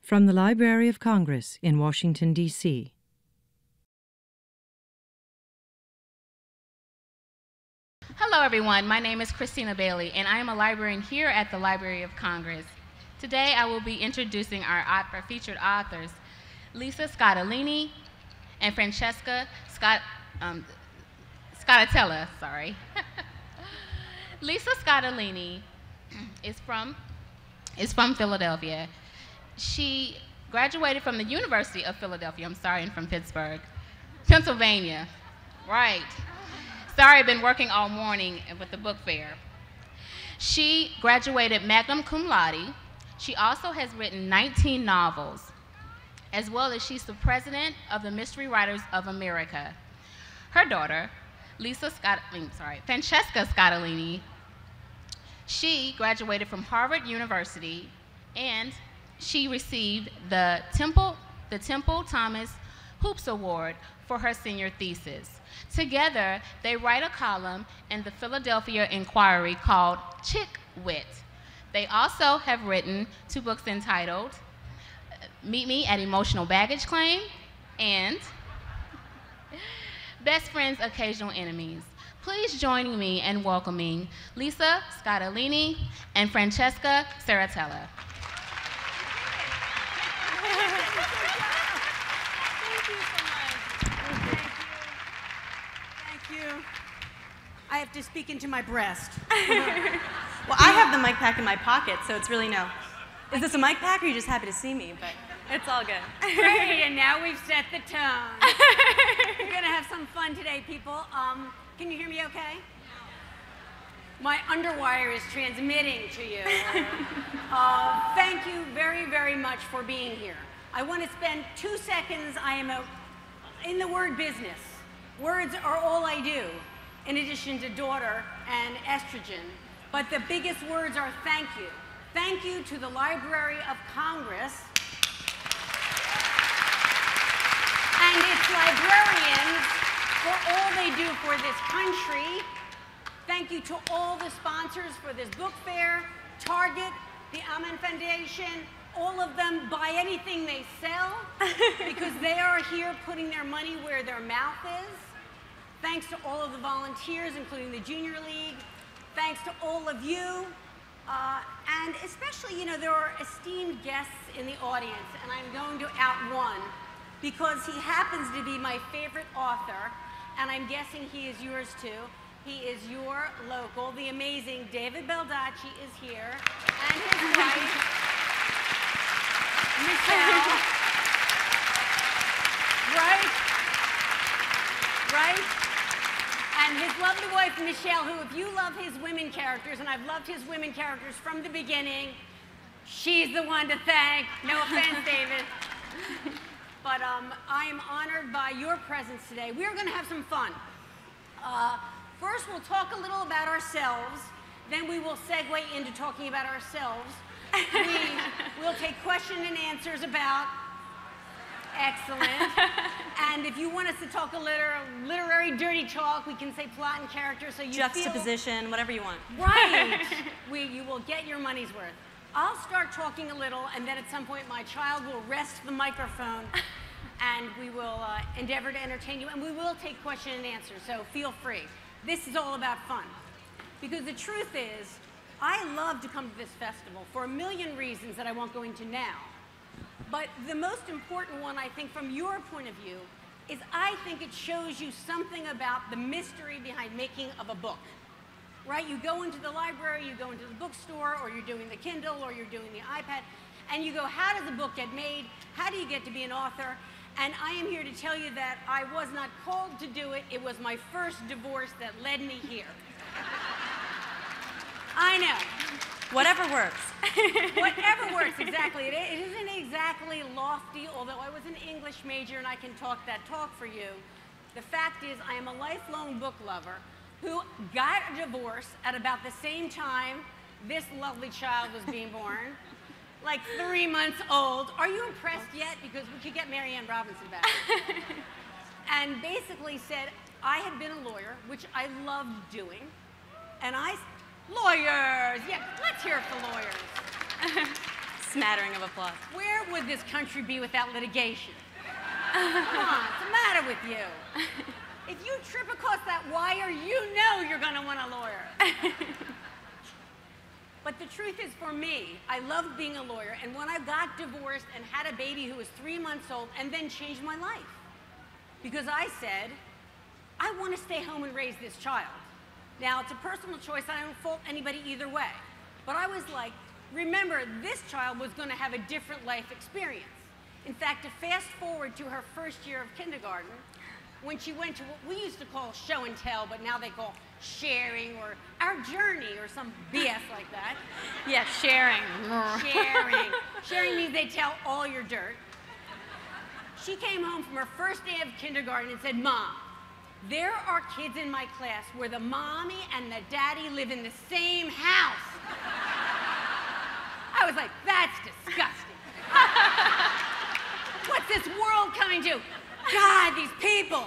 From the Library of Congress in Washington, D.C. Hello everyone, my name is Christina Bailey and I am a librarian here at the Library of Congress. Today I will be introducing our featured authors, Lisa Scottoline and Francesca Scottitella. Lisa Scottoline is from Philadelphia. She graduated from the University of Philadelphia, and from Pittsburgh, Pennsylvania. Right. Sorry, I've been working all morning with the book fair. She graduated magna cum laude. She also has written 19 novels, as well as she's the president of the Mystery Writers of America. Her daughter, Francesca Scottoline, she graduated from Harvard University, and she received the Temple Thomas Hoops Award for her senior thesis. Together, they write a column in the Philadelphia Inquirer called Chick Wit. They also have written 2 books entitled Meet Me at Emotional Baggage Claim and Best Friends, Occasional Enemies. Please join me in welcoming Lisa Scottoline and Francesca Scottitella. I have to speak into my breast. Well, I have the mic pack in my pocket, so it's really no. Is this a mic pack, or are you just happy to see me? But it's all good. Great, and now we've set the tone. We're gonna have some fun today, people. Can you hear me okay? My underwire is transmitting to you. Thank you very, very much for being here. I want to spend 2 seconds. I am in the word business. Words are all I do, in addition to daughter and estrogen. But the biggest words are thank you. Thank you to the Library of Congress and its librarians for all they do for this country. Thank you to all the sponsors for this book fair, Target, the Amen Foundation. All of them buy anything they sell because they are here putting their money where their mouth is. Thanks to all of the volunteers, including the Junior League. Thanks to all of you. And especially, there are esteemed guests in the audience, and I'm going to out one because he happens to be my favorite author, and I'm guessing he is yours too. He is your local. The amazing David Baldacci is here, and his wife, Michelle. Right? And his lovely wife, Michelle, who, if you love his women characters, and I've loved his women characters from the beginning, she's the one to thank. No offense, David. But I am honored by your presence today. We are going to have some fun. First, we'll talk a little about ourselves. Then we will segue into talking about ourselves. We'll take question and answers about. Excellent. And if you want us to talk a literary dirty talk, we can say plot and character, so you juxtaposition, whatever you want. Right. You will get your money's worth. I'll start talking a little, and then at some point my child will rest the microphone, and we will endeavor to entertain you, and we will take question and answer, so feel free. This is all about fun. Because the truth is, I love to come to this festival for a million reasons that I won't go into now. But the most important one, I think, from your point of view, is I think it shows you something about the mystery behind making of a book, right? You go into the library, you go into the bookstore, or you're doing the Kindle, or you're doing the iPad, and you go, how does a book get made? How do you get to be an author? And I am here to tell you that I was not called to do it. It was my first divorce that led me here. I know. Whatever works. Whatever works, exactly. It isn't exactly lofty, although I was an English major and I can talk that talk for you. The fact is, I am a lifelong book lover who got a divorce at about the same time this lovely child was being born, like 3 months old. Are you impressed yet? Because we could get Marianne Robinson back. And basically said, I had been a lawyer, which I loved doing, and lawyers! Yeah, let's hear it for lawyers. smattering of applause. Where would this country be without litigation? Come on, what's the matter with you? If you trip across that wire, you know you're going to want a lawyer. But the truth is, for me, I loved being a lawyer, and when I got divorced and had a baby who was 3 months old, and then changed my life. Because I said, I want to stay home and raise this child. Now, it's a personal choice. I don't fault anybody either way. But I was like, remember, this child was going to have a different life experience. In fact, to fast forward to her first year of kindergarten, when she went to what we used to call show and tell, but now they call sharing or our journey or some BS like that. Yeah, sharing. Sharing. Sharing means they tell all your dirt. She came home from her first day of kindergarten and said, Mom, there are kids in my class where the mommy and the daddy live in the same house. I was like, that's disgusting. What's this world coming to? God, these people.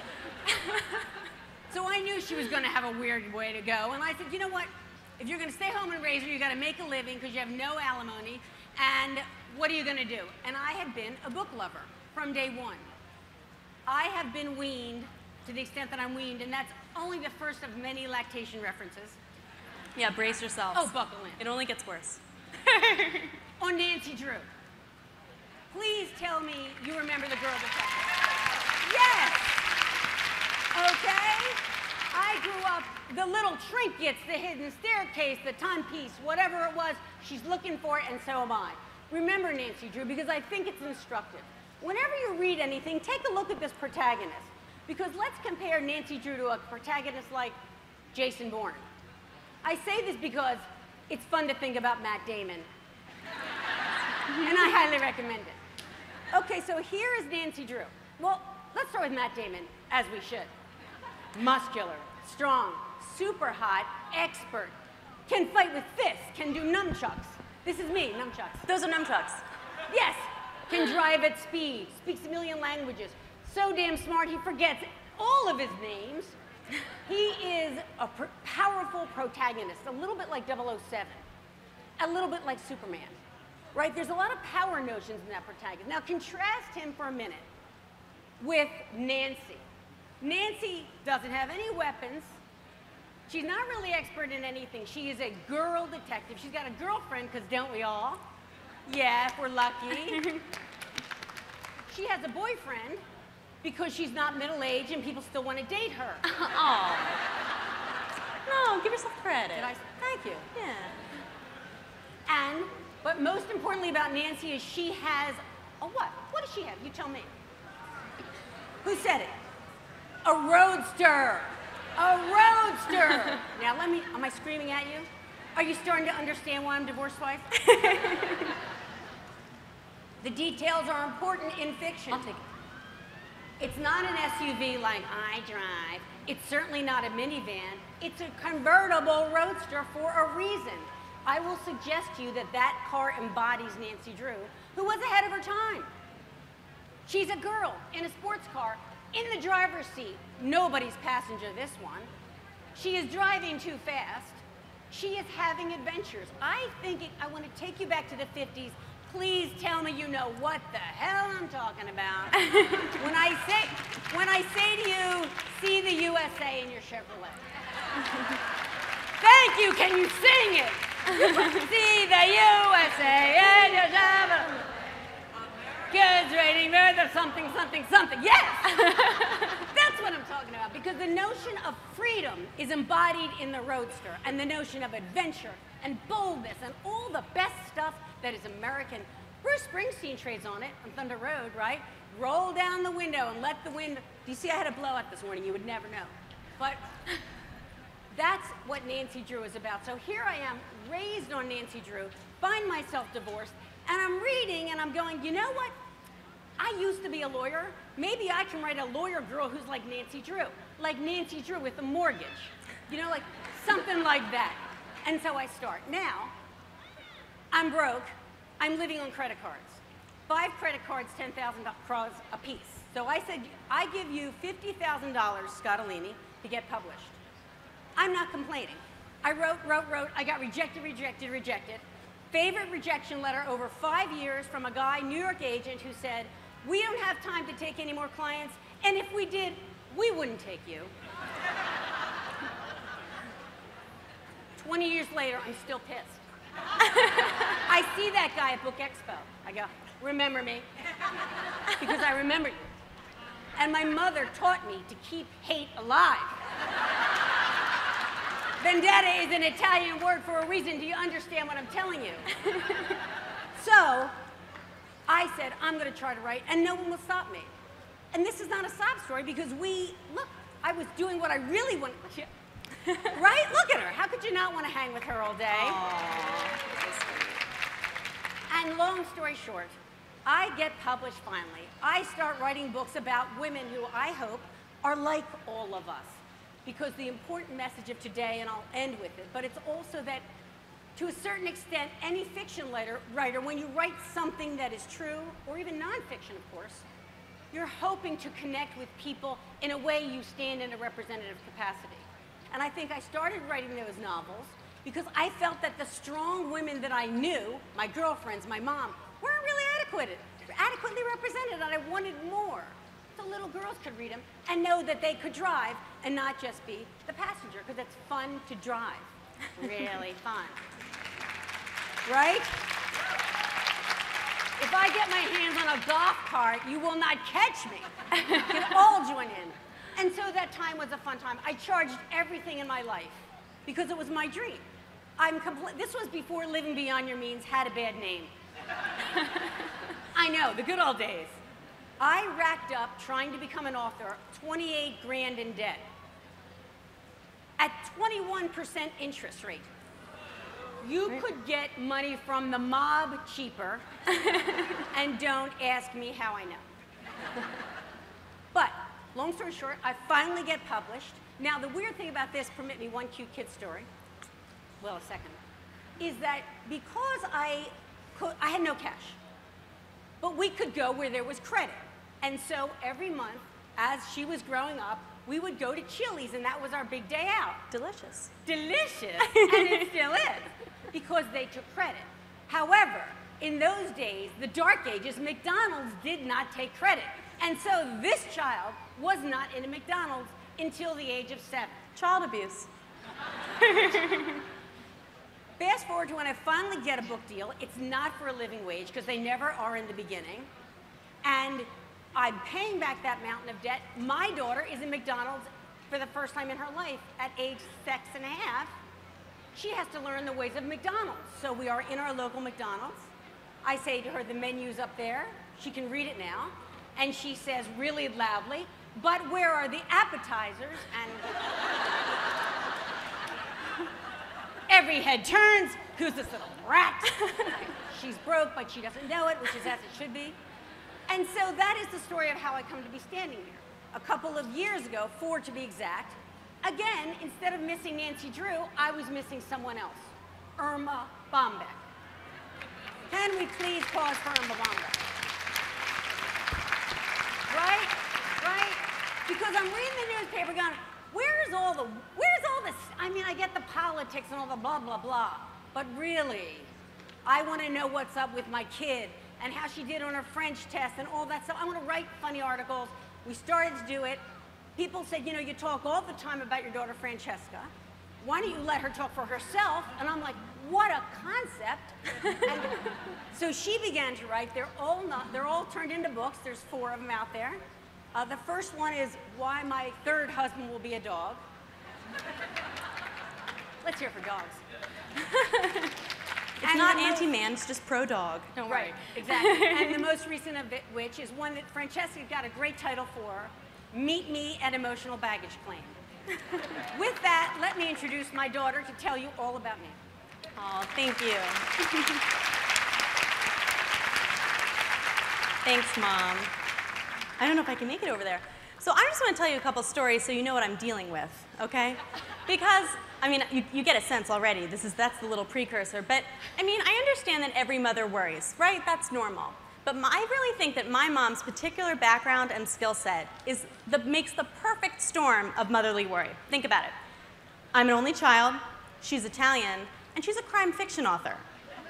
So I knew she was going to have a weird way to go. And I said, you know what? If you're going to stay home and raise her, you got to make a living because you have no alimony. And what are you going to do? And I had been a book lover from day one. I have been weaned to the extent that I'm weaned, and that's only the first of many lactation references. Yeah, brace yourselves. Oh, buckle in. It only gets worse. On Nancy Drew. Please tell me you remember the girl detective. Yes! Okay? I grew up, the little trinkets, the hidden staircase, the timepiece, whatever it was, she's looking for it, and so am I. Remember Nancy Drew, because I think it's instructive. Whenever you read anything, take a look at this protagonist. Because let's compare Nancy Drew to a protagonist like Jason Bourne. I say this because it's fun to think about Matt Damon. And I highly recommend it. Okay, so here is Nancy Drew. Well, let's start with Matt Damon, as we should. Muscular, strong, super hot, expert, can fight with fists, can do nunchucks. This is me, nunchucks. Those are nunchucks. Yes, can drive at speed, speaks a million languages. So damn smart he forgets all of his names. He is a powerful protagonist, a little bit like 007, a little bit like Superman, right? There's a lot of power notions in that protagonist. Now contrast him for a minute with Nancy. Nancy doesn't have any weapons. She's not really expert in anything. She is a girl detective. She's got a girlfriend, because don't we all? Yeah, if we're lucky. She has a boyfriend because she's not middle-aged and people still want to date her. Oh. No, give yourself credit. Did I? Thank you. Yeah. But most importantly about Nancy is she has a what? What does she have? You tell me. Who said it? A roadster. A roadster. Now let me, am I screaming at you? Are you starting to understand why I'm divorced wife? The details are important in fiction. I'll take it. It's not an SUV like I drive. It's certainly not a minivan. It's a convertible roadster for a reason. I will suggest to you that that car embodies Nancy Drew, who was ahead of her time. She's a girl in a sports car, in the driver's seat. Nobody's passenger, this one. She is driving too fast. She is having adventures. I want to take you back to the 50s. Please tell me you know what the hell I'm talking about. when I say to you, see the USA in your Chevrolet. Thank you, can you sing it? See the USA in your Chevrolet. Kids rating the something, something, something. Yes! That's what I'm talking about, because the notion of freedom is embodied in the roadster, and the notion of adventure and boldness and all the best stuff that is American. Bruce Springsteen trades on it on Thunder Road, right? Roll down the window and let the wind. Do you see I had a blowout this morning? You would never know. But that's what Nancy Drew is about. So here I am, raised on Nancy Drew, find myself divorced, and I'm reading and I'm going, you know what? I used to be a lawyer. Maybe I can write a lawyer girl who's like Nancy Drew with a mortgage. You know, like something like that. And so I start. Now, I'm broke. I'm living on credit cards. 5 credit cards, $10,000 a piece. So I said, I give you $50,000, Scottolini, to get published. I'm not complaining. I wrote. I got rejected. favorite rejection letter over 5 years from a guy, New York agent, who said, "We don't have time to take any more clients, and if we did, we wouldn't take you." 20 years later, I'm still pissed. I see that guy at Book Expo. I go, "Remember me?" Because I remember you. And my mother taught me to keep hate alive. Vendetta is an Italian word for a reason. Do you understand what I'm telling you? So I said, I'm going to try to write, and no one will stop me. And this is not a sob story because look, I was doing what I really wanted. Right? Look at her. How could you not want to hang with her all day? And long story short, I get published finally. I start writing books about women who I hope are like all of us. Because the important message of today, and I'll end with it, but it's also that to a certain extent, any fiction writer, when you write something that is true, or even nonfiction, of course, you're hoping to connect with people in a way you stand in a representative capacity. And I think I started writing those novels because I felt that the strong women that I knew, my girlfriends, my mom, weren't really adequately represented, and I wanted more. So little girls could read them and know that they could drive and not just be the passenger, because it's fun to drive. Really fun. Right? If I get my hands on a golf cart, you will not catch me. You can all join in. And so that time was a fun time. I charged everything in my life because it was my dream. This was before Living Beyond Your Means had a bad name. I know, the good old days. I racked up, trying to become an author, 28 grand in debt at 21% interest rate. You could get money from the mob cheaper, and don't ask me how I know. But, long story short, I finally get published. Now, the weird thing about this, permit me one cute kid story, well, a second, is that because I had no cash, but we could go where there was credit. And so every month, as she was growing up, we would go to Chili's, and that was our big day out. Delicious. Delicious, and it still is, because they took credit. However, in those days, the dark ages, McDonald's did not take credit. And so this child was not in a McDonald's until the age of 7. Child abuse. Fast forward to when I finally get a book deal. It's not for a living wage, because they never are in the beginning. And I'm paying back that mountain of debt. My daughter is in McDonald's for the first time in her life at age 6.5. She has to learn the ways of McDonald's. So we are in our local McDonald's. I say to her, the menu's up there. She can read it now. And she says really loudly, "But where are the appetizers?" And every head turns. Who's this little rat? She's broke, but she doesn't know it, which is as it should be. And so that is the story of how I come to be standing here. A couple of years ago, 4 to be exact, again, instead of missing Nancy Drew, I was missing someone else, Irma Bombeck. Can we please pause for Irma Bombeck? Right? Right? Because I'm reading the newspaper going, where's all this? I mean, I get the politics and all the blah, blah, blah. But really, I want to know what's up with my kid and how she did on her French test and all that stuff. I want to write funny articles. We started to do it. People said, you know, you talk all the time about your daughter Francesca. Why don't you let her talk for herself? And I'm like, what a concept. And so she began to write. They're all turned into books. There's 4 of them out there. The first one is Why My Third Husband Will Be a Dog. Let's hear it for dogs. It's not anti-man, it's just pro-dog. Don't worry. Right, exactly. And the most recent of which is one that Francesca got a great title for, Meet Me at Emotional Baggage Claim. With that, let me introduce my daughter to tell you all about me. Oh, thank you. Thanks, Mom. I don't know if I can make it over there. So I just want to tell you a couple stories so you know what I'm dealing with, okay? Because, I mean, you get a sense already. That's the little precursor. But, I mean, I understand that every mother worries, right? That's normal. But I really think that my mom's particular background and skill set makes the perfect storm of motherly worry. Think about it. I'm an only child, she's Italian, and she's a crime fiction author.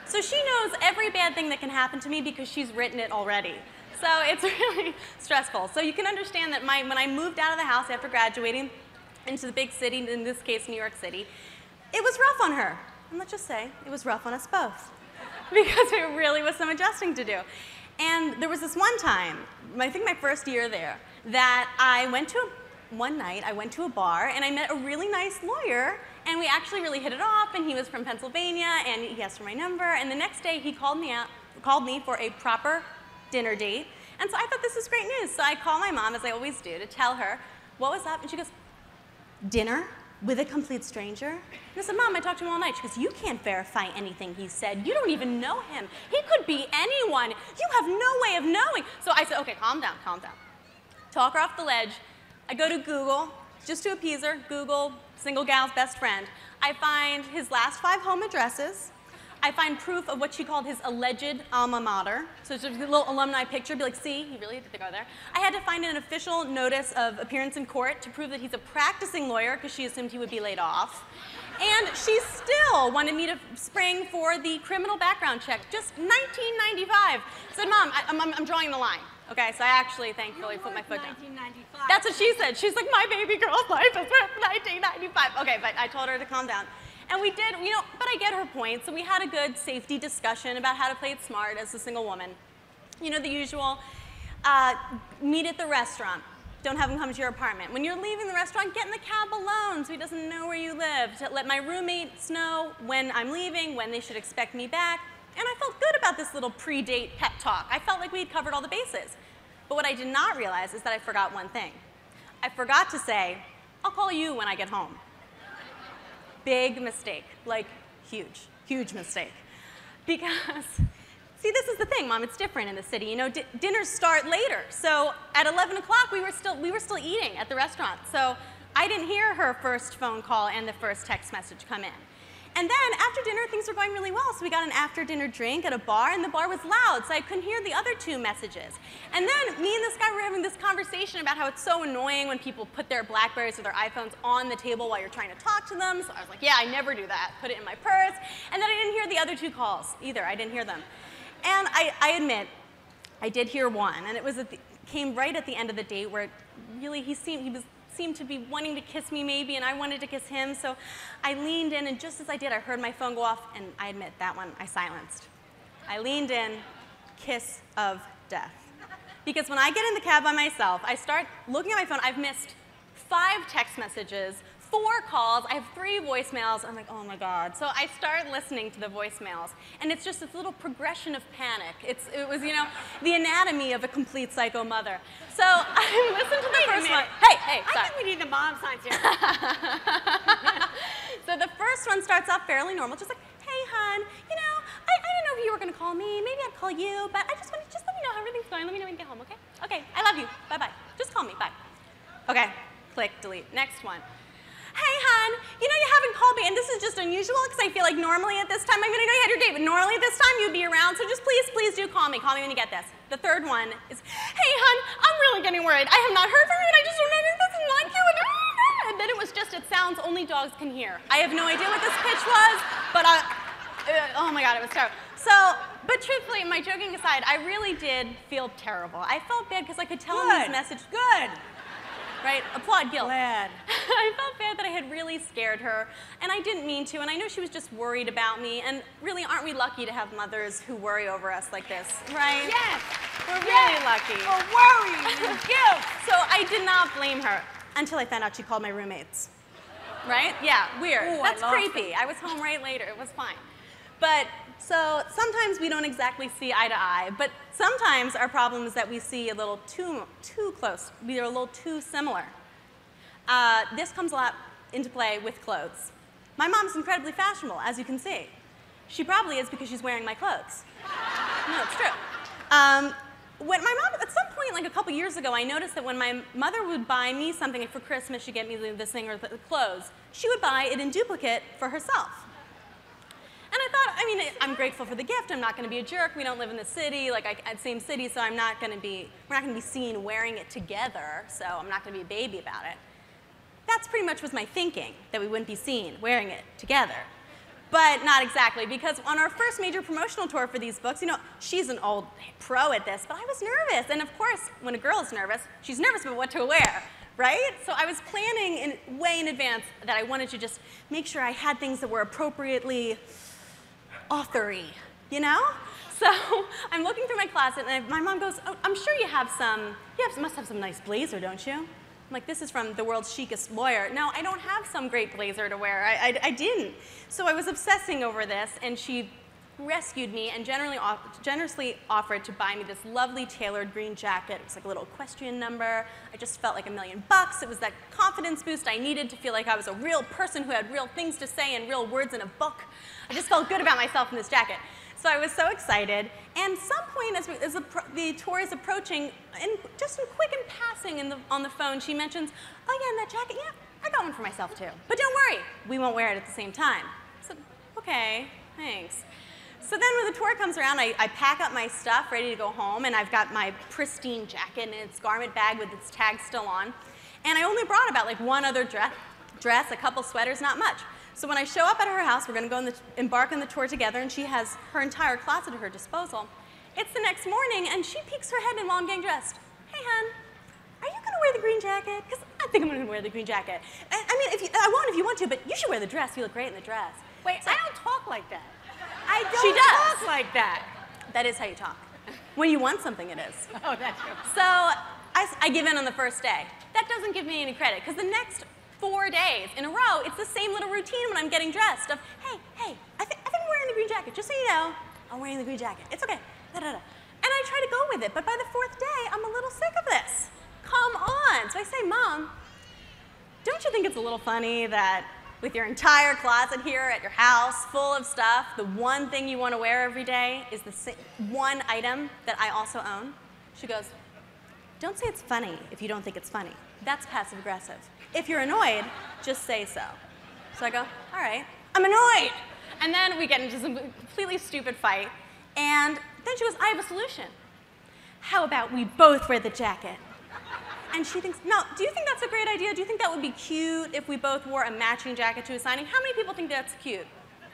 So she knows every bad thing that can happen to me because she's written it already. So it's really stressful. So you can understand that when I moved out of the house after graduating into the big city, in this case New York City, it was rough on her. And let's just say it was rough on us both because it really was some adjusting to do. And there was this one time, I think my first year there, that one night I went to a bar and I met a really nice lawyer, and we actually really hit it off, and he was from Pennsylvania and he asked for my number, and the next day he called me for a proper dinner date. And so I thought this was great news. So I called my mom, as I always do, to tell her what was up, and she goes, dinner with a complete stranger? And I said, Mom, I talked to him all night. She goes, you can't verify anything he said. You don't even know him. He could be anyone. You have no way of knowing. So I said, okay, calm down, calm down. Talk her off the ledge. I go to Google, just to appease her, Google single gal's best friend. I find his last 5 home addresses. I find proof of what she called his alleged alma mater. So it's just a little alumni picture, be like, see, he really did go there. I had to find an official notice of appearance in court to prove that he's a practicing lawyer because she assumed he would be laid off. And she still wanted me to spring for the criminal background check, just $19.95. I said, Mom, I'm drawing the line. Okay, so I actually, thankfully, put my foot down. $19.95. That's what she said. She's like, my baby girl's life is worth $19.95. Okay, but I told her to calm down. And we did, but I get her point. So we had a good safety discussion about how to play it smart as a single woman. You know, the usual, meet at the restaurant. Don't have him come to your apartment. When you're leaving the restaurant, get in the cab alone so he doesn't know where you live. To let my roommates know when I'm leaving, when they should expect me back. And I felt good about this little pre-date pep talk. I felt like we had covered all the bases. But what I did not realize is that I forgot one thing. I forgot to say, I'll call you when I get home. Big mistake, like huge, huge mistake. Because, see, this is the thing, Mom, it's different in the city. You know, dinners start later. So at 11 o'clock, we were still eating at the restaurant. So I didn't hear her first phone call and the first text message come in. And then after dinner, things were going really well. So we got an after-dinner drink at a bar, and the bar was loud, so I couldn't hear the other 2 messages. And then me and this guy were having this conversation about how it's so annoying when people put their BlackBerrys or their iPhones on the table while you're trying to talk to them. So I was like, yeah, I never do that. Put it in my purse. And then I didn't hear the other 2 calls either. I didn't hear them. And I admit, I did hear one, and it was came right at the end of the date where really he seemed to be wanting to kiss me maybe, and I wanted to kiss him, so I leaned in, and just as I did, I heard my phone go off, and I admit, that one I silenced. I leaned in, kiss of death. Because when I get in the cab by myself, I start looking at my phone. I've missed 5 text messages, 4 calls, I have 3 voicemails. I'm like, oh my God. So I start listening to the voicemails, and it's just this little progression of panic. It was, the anatomy of a complete psycho mother. So I listened to the first one. Hey, I sorry. think we need the mom signs here. So the first one starts off fairly normal, just like, hey, hon, I didn't know if you were going to call me. Maybe I'd call you, but I just let me know how everything's going. Let me know when you get home, okay? Okay, I love you. Bye-bye. Just call me. Bye. Okay, click, delete. Next one. Hey, hon, you haven't called me, and this is just unusual because I feel like normally at this time, I know you had your date, but normally at this time you'd be around, so just please do call me. Call me when you get this. The third one is, hey, hon, I'm really getting worried. I have not heard from you, and I just don't know if this doesn't like you, and then it was just, it sounds only dogs can hear. I have no idea what this pitch was, but oh my God, it was terrible. So, but truthfully, my joking aside, I really did feel terrible. I felt bad because I could tell him his message. Good. Right? Applaud guilt. Glad. I felt bad that I had really scared her, and I didn't mean to, and I know she was just worried about me, and really, aren't we lucky to have mothers who worry over us like this, right? Yes. We're really lucky. For worry and guilt. So I did not blame her until I found out she called my roommates. Right? Yeah, weird. Ooh, That's I lost creepy. I was home right later. It was fine. But so sometimes we don't exactly see eye to eye, but sometimes our problem is that we see a little too close. We are a little too similar. This comes a lot into play with clothes. My mom's incredibly fashionable, as you can see. She probably is because she's wearing my clothes. No, it's true. When my mom, at some point, like a couple years ago, I noticed that when my mother would buy me something, like for Christmas, she'd get me this thing or the clothes, she would buy it in duplicate for herself. And I thought, I'm grateful for the gift. I'm not going to be a jerk. We don't live in the city, same city, so we're not going to be seen wearing it together, so I'm not going to be a baby about it. That's pretty much was my thinking, that we wouldn't be seen wearing it together. But not exactly, because on our first major promotional tour for these books, you know, she's an old pro at this, but I was nervous. And of course, when a girl is nervous, she's nervous about what to wear, right? So I was planning way in advance that I wanted to just make sure I had things that were appropriately author-y, you know? So I'm looking through my closet, and my mom goes, oh, I'm sure you must have some nice blazer, don't you? I'm like, this is from the world's chicest lawyer. No, I don't have some great blazer to wear. I didn't. So I was obsessing over this, and she rescued me and generously offered to buy me this lovely tailored green jacket. It was like a little equestrian number. I just felt like $1 million. It was that confidence boost I needed to feel like I was a real person who had real things to say and real words in a book. I just felt good about myself in this jacket. So I was so excited. And some point as the tour is approaching, and just in quick in passing on the phone, she mentions, oh yeah, and that jacket, yeah, I got one for myself too. But don't worry, we won't wear it at the same time. So, okay, thanks. So then when the tour comes around, I pack up my stuff, ready to go home, and I've got my pristine jacket and its garment bag with its tag still on. And I only brought about like one other dress, a couple sweaters, not much. So when I show up at her house, we're going to go embark on the tour together, and she has her entire closet at her disposal. It's the next morning, and she peeks her head in while I'm getting dressed. Hey, hon, are you going to wear the green jacket? Because I think I'm going to wear the green jacket. I mean, I won't if you want to, but you should wear the dress. You look great in the dress. Wait, so, I don't talk like that. I don't she does. talk like that. That is how you talk. When you want something, it is. Oh, that's true. So I give in on the first day. That doesn't give me any credit, because the next 4 days in a row, it's the same little routine when I'm getting dressed of, hey, I think I'm wearing the green jacket. Just so you know, I'm wearing the green jacket. It's okay. Da-da-da. And I try to go with it, but by the 4th day, I'm a little sick of this. Come on. So I say, Mom, don't you think it's a little funny that with your entire closet here at your house full of stuff, the one thing you want to wear every day is the one item that I also own? She goes, don't say it's funny if you don't think it's funny. That's passive aggressive. If you're annoyed, just say so. So I go, all right, I'm annoyed. And then we get into some completely stupid fight. And then she goes, I have a solution. How about we both wear the jacket? And she thinks, no, do you think that's a great idea? Do you think that would be cute if we both wore a matching jacket to a signing? How many people think that's cute?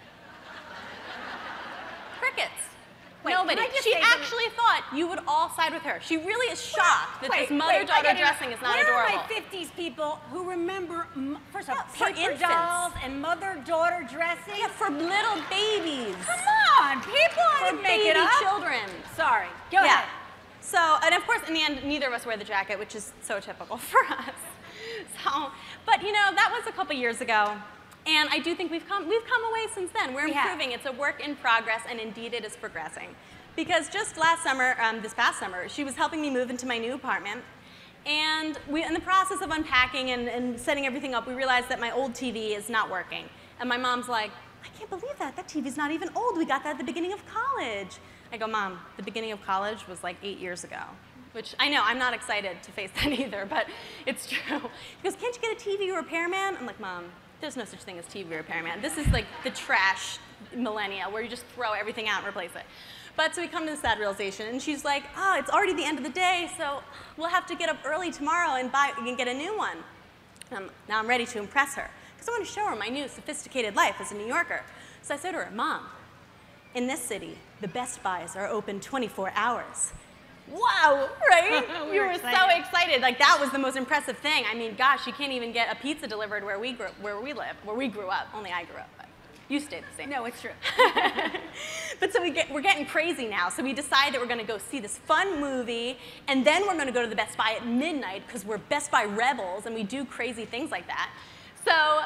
Crickets. Wait, nobody. She actually thought you would all side with her. She really is shocked that this mother-daughter dressing is not adorable. Where are my 50s people who remember, first of all, for paper dolls and mother-daughter dressing? Yeah, for little babies. Come on, people, I didn't make it up. Children. Sorry, go ahead. So, and of course, in the end, neither of us wear the jacket, which is so typical for us. So, but you know, that was a couple years ago. And I do think we've come away since then. We're improving. It's a work in progress, and indeed it is progressing. Because just last summer, this past summer, she was helping me move into my new apartment. And in the process of unpacking and setting everything up, we realized that my old TV is not working. And my mom's like, I can't believe that. That TV's not even old. We got that at the beginning of college. I go, Mom, the beginning of college was like 8 years ago. Which I know, I'm not excited to face that either, but it's true. He goes, can't you get a TV repairman? I'm like, Mom, there's no such thing as TV repairman. This is like the trash millennia where you just throw everything out and replace it. But so we come to this sad realization, and she's like, oh, it's already the end of the day, so we'll have to get up early tomorrow and get a new one. Now I'm ready to impress her, because I want to show her my new sophisticated life as a New Yorker. So I said to her, Mom, in this city, the Best Buys are open 24 hours. Wow, right? You were so excited. Like, that was the most impressive thing. I mean, gosh, you can't even get a pizza delivered where we grew up. Only I grew up, but you stayed the same. No, it's true. But so we're getting crazy now. So we decide that we're going to go see this fun movie, and then we're going to go to the Best Buy at midnight because we're Best Buy rebels, and we do crazy things like that. So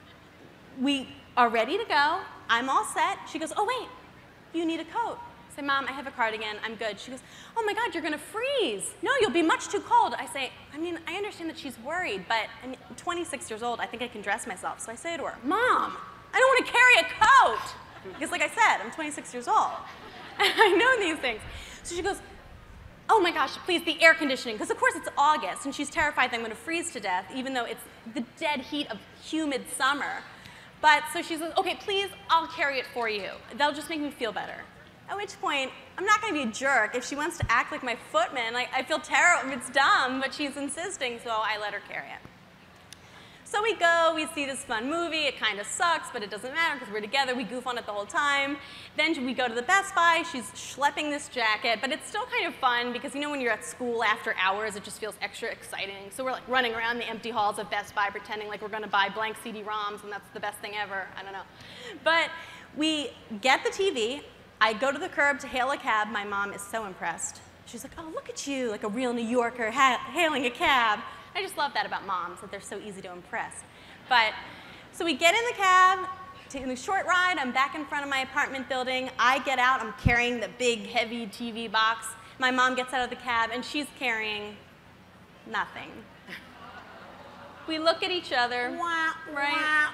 we are ready to go. I'm all set. She goes, oh, wait, you need a coat. I say, Mom, I have a cardigan. I'm good. She goes, oh, my God, you're going to freeze. No, you'll be much too cold. I say, I mean, I understand that she's worried, but I'm 26 years old. I think I can dress myself. So I say to her, Mom, I don't want to carry a coat. Because like I said, I'm 26 years old. And I know these things. So she goes, oh, my gosh, please, the air conditioning. Because, of course, it's August, and she's terrified that I'm going to freeze to death, even though it's the dead heat of humid summer. But so she says, OK, please, I'll carry it for you. That'll just make me feel better. At which point, I'm not going to be a jerk. If she wants to act like my footman, I feel terrible. It's dumb, but she's insisting, so I let her carry it. So we go, we see this fun movie. It kind of sucks, but it doesn't matter because we're together. We goof on it the whole time. Then we go to the Best Buy. She's schlepping this jacket, but it's still kind of fun because you know when you're at school after hours, it just feels extra exciting. So we're like running around the empty halls of Best Buy pretending like we're going to buy blank CD-ROMs, and that's the best thing ever. I don't know. But we get the TV. I go to the curb to hail a cab. My mom is so impressed. She's like, oh, look at you, like a real New Yorker hailing a cab. I just love that about moms, that they're so easy to impress. But, so we get in the cab, taking the short ride, I'm back in front of my apartment building. I get out, I'm carrying the big, heavy TV box. My mom gets out of the cab, and she's carrying nothing. We look at each other, right?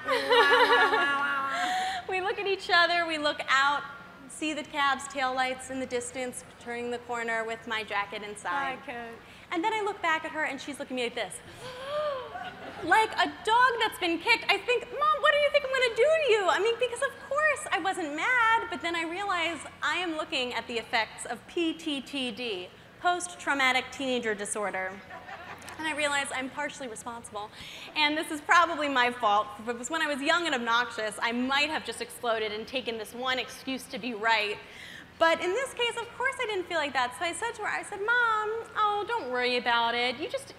We look at each other, we look out, see the cab's taillights in the distance, turning the corner with my jacket inside. Hi, Coach. And then I look back at her, and she's looking at me like this. Like a dog that's been kicked. I think, Mom, what do you think I'm going to do to you? I mean, because of course I wasn't mad, but then I realized I am looking at the effects of PTTD, post-traumatic teenager disorder. And I realized I'm partially responsible. And this is probably my fault, because when I was young and obnoxious, I might have just exploded and taken this one excuse to be right. But in this case, of course I didn't feel like that. So I said to her, I said, Mom, oh, don't worry about it.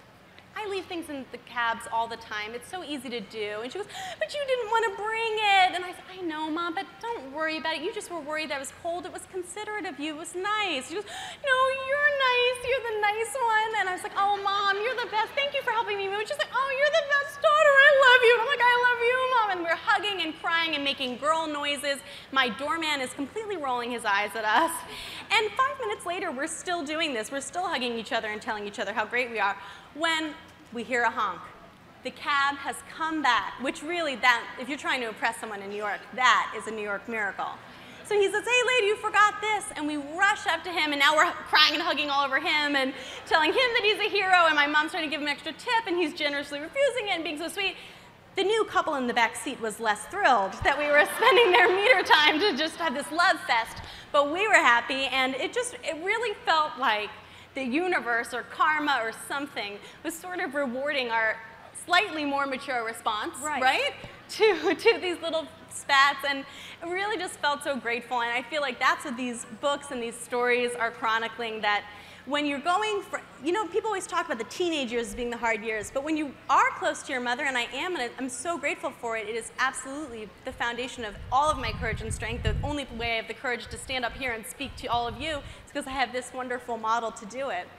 I leave things in the cabs all the time. It's so easy to do. And she goes, but you didn't want to bring it. And I said, I know, Mom, but don't worry about it. You just were worried that I was cold. It was considerate of you. It was nice. She goes, no, you're nice. You're the nice one. And I was like, oh, Mom, you're the best. Thank you for helping me move. She's like, oh, you're the best daughter. I love you. And I'm like, I love you, Mom. And we're hugging and crying and making girl noises. My doorman is completely rolling his eyes at us. And 5 minutes later, we're still doing this. We're still hugging each other and telling each other how great we are. When we hear a honk. The cab has come back, which really, if you're trying to impress someone in New York, that is a New York miracle. So he says, hey, lady, you forgot this. And we rush up to him, and now we're crying and hugging all over him and telling him that he's a hero, and my mom's trying to give him an extra tip, and he's generously refusing it and being so sweet. The new couple in the back seat was less thrilled that we were spending their meter time to just have this love fest, but we were happy, and it really felt like the universe or karma or something was sort of rewarding our slightly more mature response, right? To these little spats, and it really just felt so grateful. And I feel like that's what these books and these stories are chronicling, that when you're going for, you know, people always talk about the teenage years as being the hard years, but when you are close to your mother, and I am, and I'm so grateful for it, it is absolutely the foundation of all of my courage and strength. The only way I have the courage to stand up here and speak to all of you is because I have this wonderful model to do it.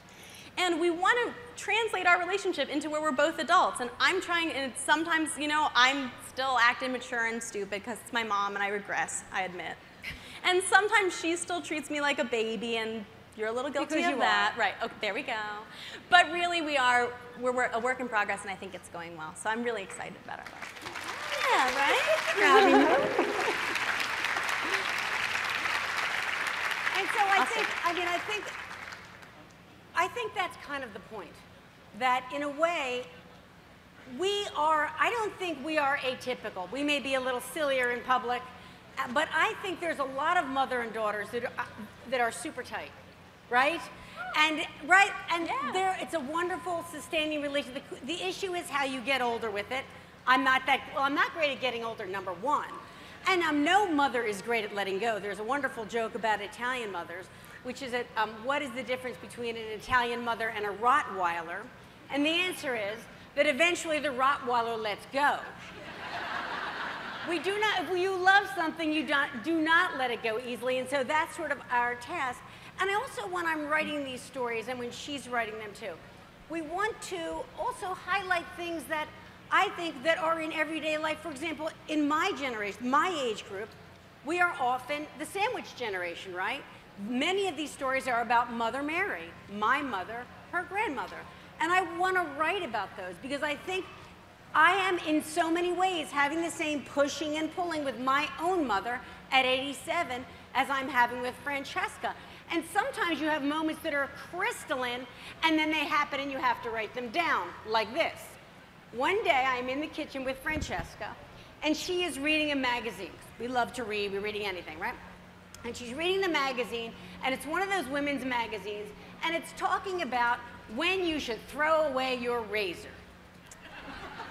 And we want to translate our relationship into where we're both adults. And I'm trying, and sometimes, you know, I'm still acting mature and stupid because it's my mom and I regress, I admit. And sometimes she still treats me like a baby, and you're a little guilty of that. Right, okay, there we go. But really we're a work in progress, and I think it's going well. So I'm really excited about our life. Yeah, right? And so I think that's kind of the point. That in a way, I don't think we are atypical. We may be a little sillier in public, but I think there's a lot of mother and daughters that are super tight, right? And it's a wonderful sustaining relationship. The issue is how you get older with it. I'm not great at getting older, number one. And no mother is great at letting go. There's a wonderful joke about Italian mothers, which is that what is the difference between an Italian mother and a Rottweiler? And the answer is that eventually the Rottweiler lets go. If you love something, you do not let it go easily, and so that's sort of our task. And I also, when I'm writing these stories, and when she's writing them too, we want to also highlight things that I think that are in everyday life. For example, in my generation, my age group, we are often the sandwich generation, right? Many of these stories are about Mother Mary, my mother, her grandmother. And I want to write about those because I think I am in so many ways having the same pushing and pulling with my own mother at 87 as I'm having with Francesca. And sometimes you have moments that are crystalline, and then they happen and you have to write them down, like this. One day I'm in the kitchen with Francesca, and she is reading a magazine. We love to read, we're reading anything, right? And she's reading the magazine, and it's one of those women's magazines, and it's talking about when you should throw away your razor.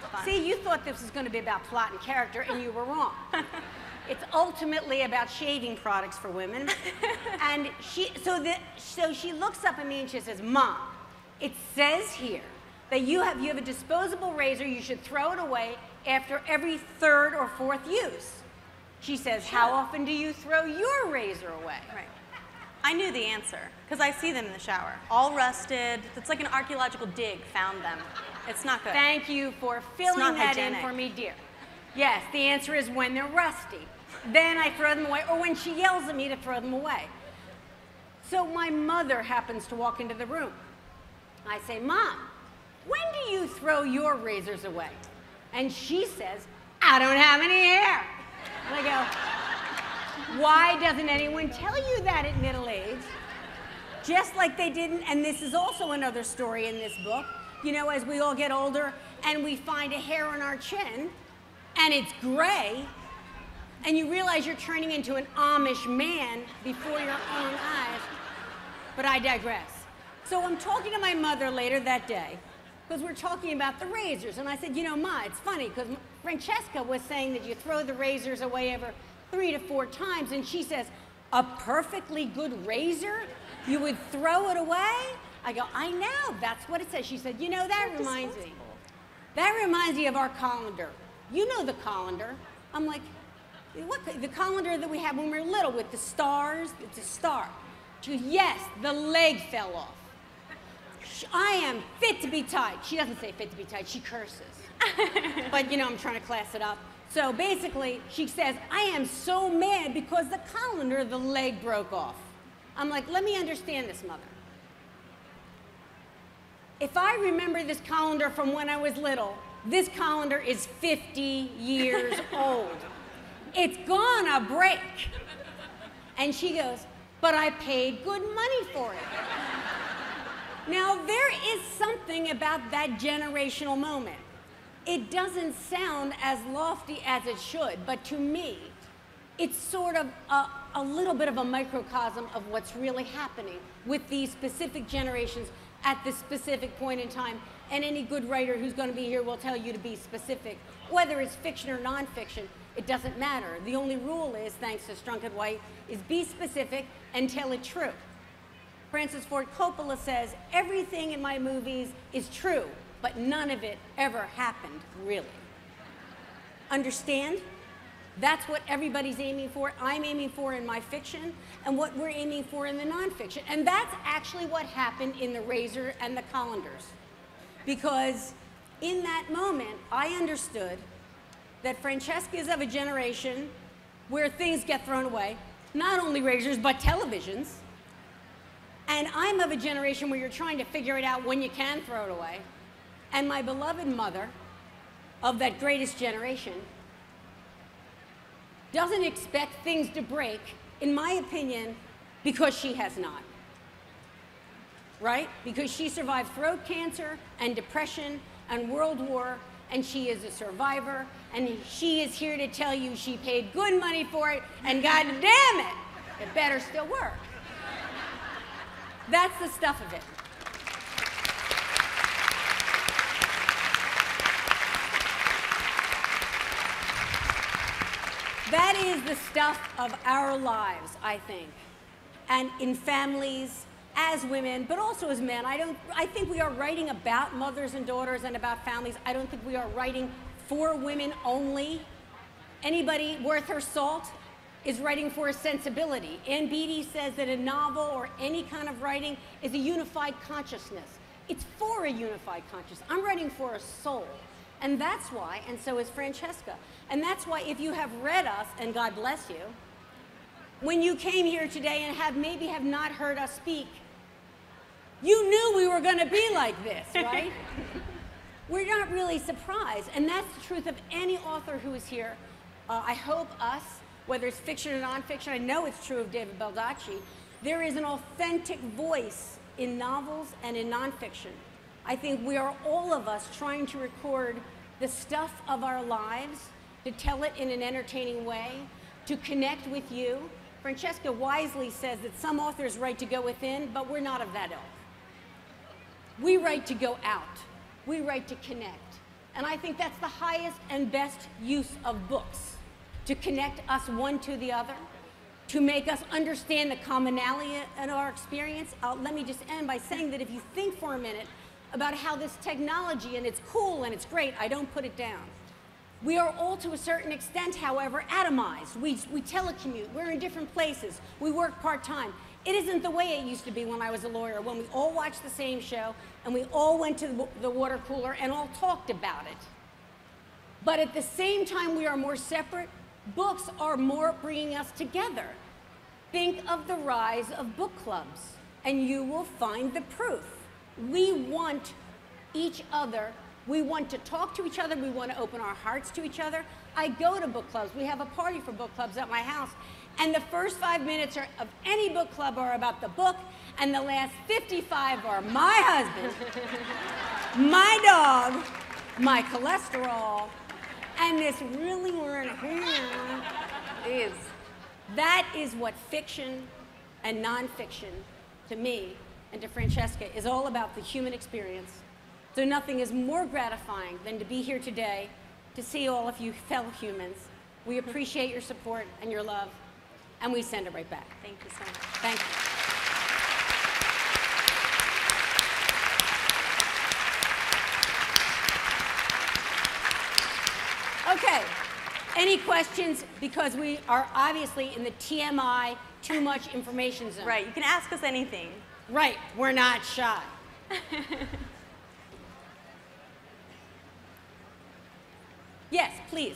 fun. See, you thought this was going to be about plot and character, and you were wrong. It's ultimately about shaving products for women. And so she looks up at me and she says, Mom, it says here that you have a disposable razor, you should throw it away after every third or fourth use. She says, how often do you throw your razor away? Right. I knew the answer, because I see them in the shower. All rusted. It's like an archaeological dig found them. It's not good. Thank you for filling that in for me, dear. Yes, the answer is when they're rusty. Then I throw them away, or when she yells at me to throw them away. So my mother happens to walk into the room. I say, Mom, when do you throw your razors away? And she says, I don't have any hair. And I go, why doesn't anyone tell you that at middle age? Just like they didn't, and this is also another story in this book, you know, as we all get older and we find a hair on our chin and it's gray, and you realize you're turning into an Amish man before your own eyes. But I digress. So I'm talking to my mother later that day, because we're talking about the razors. And I said, you know, Ma, it's funny, because Francesca was saying that you throw the razors away over 3 to 4 times. And she says, a perfectly good razor? You would throw it away? I go, I know, that's what it says. She said, you know, that reminds me. That reminds me of our colander. You know the colander. I'm like, what, the colander that we had when we were little with the stars? It's a star. She goes, yes, the leg fell off. I am fit to be tied. She doesn't say fit to be tied, she curses. But you know, I'm trying to class it up. So basically, she says, I am so mad because the colander, the leg broke off. I'm like, let me understand this, Mother. If I remember this colander from when I was little, this colander is 50 years old. It's gonna break. And she goes, but I paid good money for it. Now, there is something about that generational moment. It doesn't sound as lofty as it should, but to me, it's sort of a little bit of a microcosm of what's really happening with these specific generations at this specific point in time. And any good writer who's going to be here will tell you to be specific. Whether it's fiction or nonfiction, it doesn't matter. The only rule is, thanks to Strunk and White, is be specific and tell it true. Francis Ford Coppola says, everything in my movies is true, but none of it ever happened, really. Understand? That's what everybody's aiming for. I'm aiming for in my fiction, and what we're aiming for in the nonfiction. And that's actually what happened in The Razor and the Colanders. Because in that moment, I understood that Francesca is of a generation where things get thrown away, not only razors, but televisions. And I'm of a generation where you're trying to figure it out when you can throw it away. And my beloved mother, of that greatest generation, doesn't expect things to break, in my opinion, because she has not. Right? Because she survived throat cancer and depression and World War, and she is a survivor, and she is here to tell you she paid good money for it, and God damn it, it better still work. That's the stuff of it. That is the stuff of our lives, I think. And in families, as women, but also as men. I think we are writing about mothers and daughters and about families. I don't think we are writing for women only. Anybody worth her salt is writing for a sensibility. Ann Beattie says that a novel or any kind of writing is a unified consciousness. It's for a unified consciousness. I'm writing for a soul. And that's why, and so is Francesca. And that's why if you have read us, and God bless you, when you came here today and maybe have not heard us speak, you knew we were going to be like this, right? We're not really surprised. And that's the truth of any author who is here. I hope us, whether it's fiction or nonfiction, I know it's true of David Baldacci, there is an authentic voice in novels and in nonfiction. I think we are, all of us, trying to record the stuff of our lives, to tell it in an entertaining way, to connect with you. Francesca wisely says that some authors write to go within, but we're not of that ilk. We write to go out. We write to connect. And I think that's the highest and best use of books, to connect us one to the other, to make us understand the commonality in our experience. Let me just end by saying that if you think for a minute about how this technology, and it's cool and it's great, I don't put it down. We are all, to a certain extent, however, atomized. We telecommute, we're in different places, we work part-time. It isn't the way it used to be when I was a lawyer, when we all watched the same show and we all went to the water cooler and all talked about it. But at the same time we are more separate, books are more bringing us together. Think of the rise of book clubs and you will find the proof. We want each other. We want to talk to each other. We want to open our hearts to each other. I go to book clubs. We have a party for book clubs at my house. And the first 5 minutes of any book club are about the book, and the last 55 are my husband, my dog, my cholesterol, and this really weird hair is. That is what fiction and nonfiction, to me and to Francesca, is all about, the human experience. So nothing is more gratifying than to be here today to see all of you fellow humans. We appreciate your support and your love, and we send it right back. Thank you so much. Thank you. Okay, any questions? Because we are obviously in the TMI, too much information zone. Right, you can ask us anything. Right, we're not shy. Yes, please.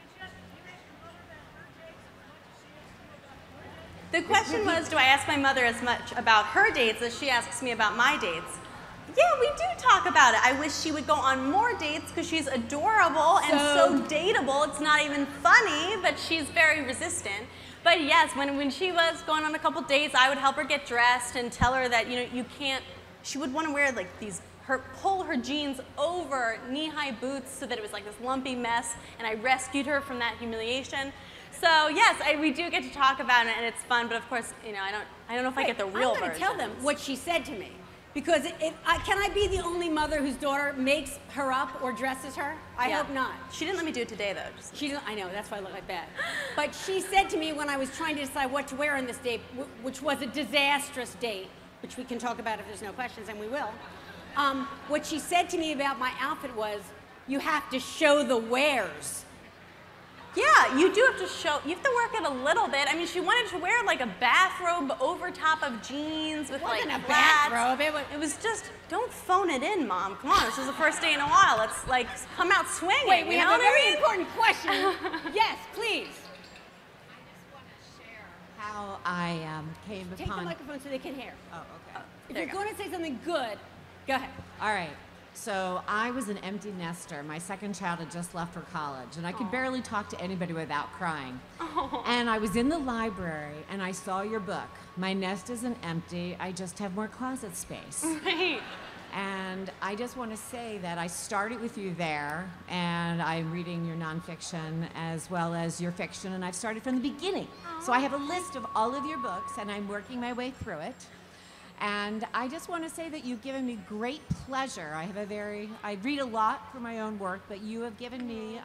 The question was, do I ask my mother as much about her dates as she asks me about my dates? Yeah, we do talk about it. I wish she would go on more dates because she's adorable and so dateable. It's not even funny, but she's very resistant. But yes, when she was going on a couple dates, I would help her get dressed and tell her that, you know, you can't, she would want to wear like these, pull her jeans over knee-high boots so that it was like this lumpy mess, and I rescued her from that humiliation. So yes, we do get to talk about it, and it's fun. But of course, you know, I don't know if I get the real version. I'm going to tell them what she said to me, because can I be the only mother whose daughter makes her up or dresses her? I hope not. She didn't let me do it today, though. I know, that's why I look like that. But she said to me when I was trying to decide what to wear on this date, which was a disastrous date, which we can talk about if there's no questions, and we will. What she said to me about my outfit was, you have to show the wears. Yeah, you do have to show, you have to work it a little bit. I mean, she wanted to wear like a bathrobe over top of jeans with like a bathrobe. It was just, don't phone it in, Mom. Come on, this is the first day in a while. Let's like come out swinging. Wait, we have a very important question. Yes, please. I just want to share how I came upon. Take the microphone so they can hear. Oh, okay. If you're going to say something good, go ahead. All right. So I was an empty nester. My second child had just left for college, and I could barely talk to anybody without crying. And I was in the library, and I saw your book. My nest isn't empty. I just have more closet space. Right. And I just want to say that I started with you there, and I'm reading your nonfiction as well as your fiction, and I've started from the beginning. So I have a list of all of your books, and I'm working my way through it. And I just want to say that you've given me great pleasure. I read a lot for my own work, but you have given me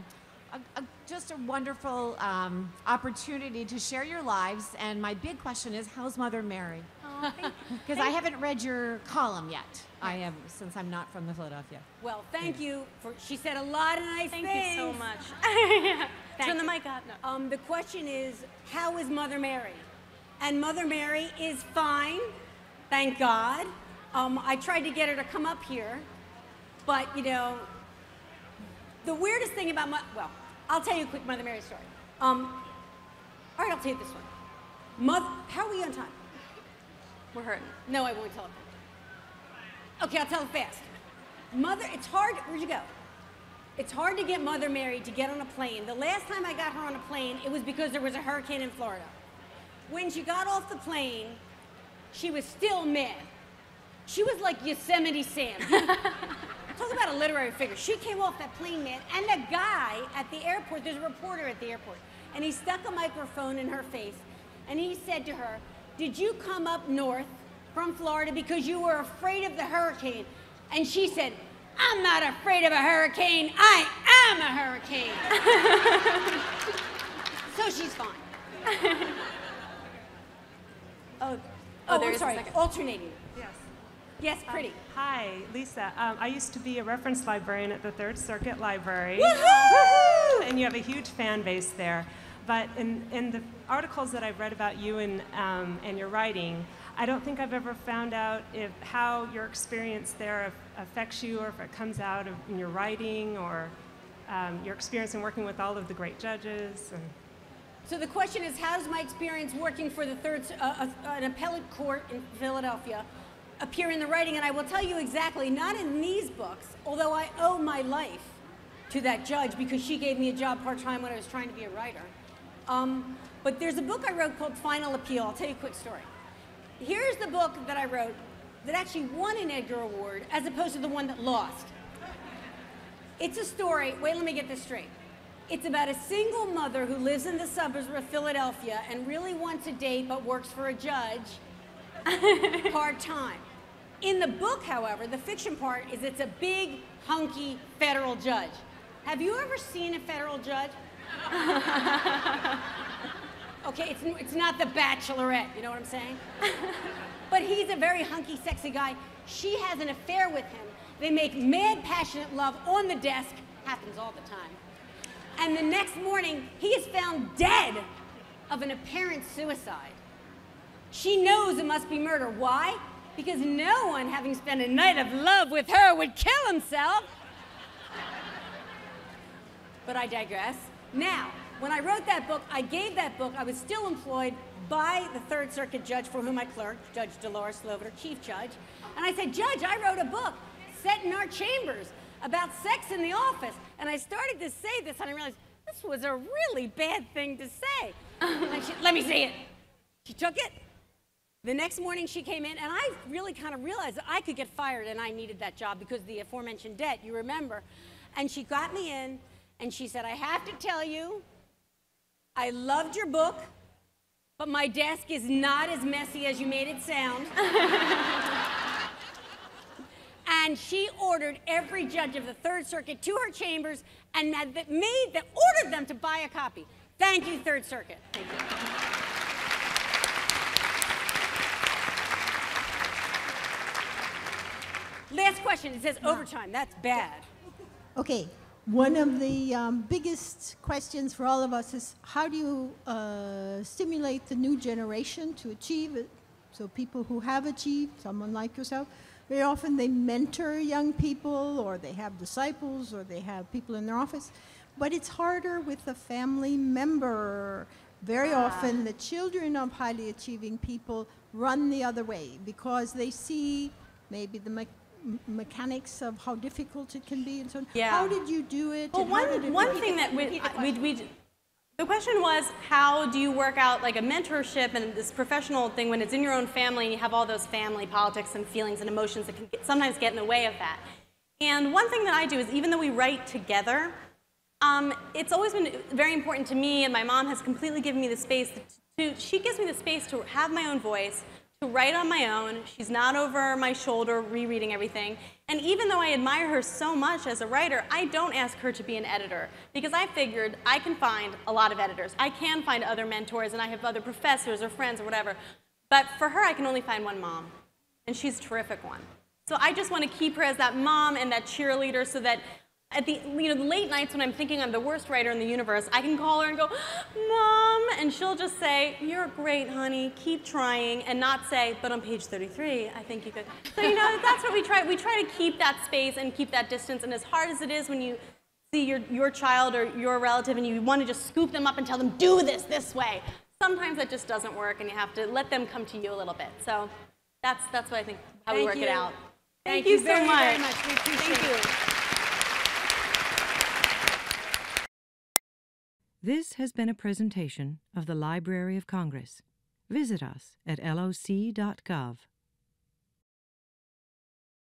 just a wonderful opportunity to share your lives. And my big question is, how's Mother Mary? Because I haven't read your column yet. I have, since I'm not from the Philadelphia. Well, thank you for, she said a lot of nice things. Thank you so much. Turn the mic up. No. The question is, how is Mother Mary? And Mother Mary is fine. Thank God. I tried to get her to come up here, but you know, the weirdest thing about well, I'll tell you a quick Mother Mary story. All right, I'll tell you this one. How are we on time? We're hurting. No, I won't tell it. Okay, I'll tell it fast. It's hard, where'd you go? It's hard to get Mother Mary to get on a plane. The last time I got her on a plane, it was because there was a hurricane in Florida. When she got off the plane, she was still mad. She was like Yosemite Sam. Talk about a literary figure. She came off that plane, man, and the guy at the airport, there's a reporter at the airport, and he stuck a microphone in her face, and he said to her, did you come up north from Florida because you were afraid of the hurricane? And she said, I'm not afraid of a hurricane. I am a hurricane. So she's fine. Oh, I'm there's a sorry. second. Alternating. Yes. Yes, pretty. Hi, Lisa. I used to be a reference librarian at the Third Circuit Library. Woohoo! And you have a huge fan base there. But in the articles that I've read about you and your writing, I don't think I've ever found out how your experience there affects you, or if it comes out in your writing, or your experience in working with all of the great judges. So the question is, how does my experience working for the an appellate court in Philadelphia appear in the writing? And I will tell you exactly, not in these books, although I owe my life to that judge because she gave me a job part-time when I was trying to be a writer. But there's a book I wrote called Final Appeal. I'll tell you a quick story. Here's the book that I wrote that actually won an Edgar Award as opposed to the one that lost. It's a story, wait, let me get this straight. It's about a single mother who lives in the suburbs of Philadelphia and really wants a date but works for a judge part-time. In the book, however, the fiction part is it's a big, hunky federal judge. Have you ever seen a federal judge? Okay, it's not The Bachelorette, you know what I'm saying? But he's a very hunky, sexy guy. She has an affair with him. They make mad, passionate love on the desk. Happens all the time. And the next morning, he is found dead of an apparent suicide. She knows it must be murder. Why? Because no one, having spent a night of love with her, would kill himself. But I digress. Now, when I wrote that book, I was still employed by the Third Circuit judge for whom I clerked, Judge Dolores Slover, Chief Judge. And I said, Judge, I wrote a book set in our chambers about sex in the office. And I started to say this, and I realized this was a really bad thing to say. And let me see it. She took it. The next morning she came in, and I really kind of realized that I could get fired, and I needed that job because of the aforementioned debt, you remember. And she got me in, and she said, I have to tell you, I loved your book, but my desk is not as messy as you made it sound. And she ordered every judge of the Third Circuit to her chambers and ordered them to buy a copy. Thank you, Third Circuit. Thank you. Last question. It says overtime. That's bad. Okay. One of the biggest questions for all of us is how do you stimulate the new generation to achieve it? So people who have achieved, someone like yourself, very often they mentor young people, or they have disciples, or they have people in their office. But it's harder with a family member. Very often the children of highly achieving people run the other way because they see maybe the mechanics of how difficult it can be and so on. Yeah. How did you do it? Well, one thing that the question was, how do you work out like a mentorship and this professional thing when it's in your own family and you have all those family politics and feelings and emotions that can sometimes get in the way of that. And one thing that I do is, even though we write together, it's always been very important to me, and my mom has completely given me the space she gives me the space to have my own voice, to write on my own. She's not over my shoulder rereading everything. And even though I admire her so much as a writer, I don't ask her to be an editor because I figured I can find a lot of editors. I can find other mentors, and I have other professors or friends or whatever. But for her, I can only find one mom, and she's a terrific one. So I just want to keep her as that mom and that cheerleader so that at the late nights when I'm thinking I'm the worst writer in the universe, I can call her and go, Mom, and she'll just say, you're great, honey, keep trying, and not say, but on page 33, I think you could. So, that's what we try. We try to keep that space and keep that distance, and as hard as it is when you see your child or your relative and you want to just scoop them up and tell them, do this way, sometimes that just doesn't work, and you have to let them come to you a little bit. So that's what I think, how we work it out. Thank you so much. Very much. We appreciate it. This has been a presentation of the Library of Congress. Visit us at loc.gov.